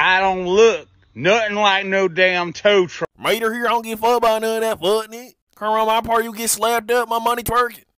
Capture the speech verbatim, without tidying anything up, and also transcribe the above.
I don't look nothing like no damn tow truck. Mater here, I don't give a fuck about none of that fuck, nigga. Come around my party, you get slapped up, my money twerking.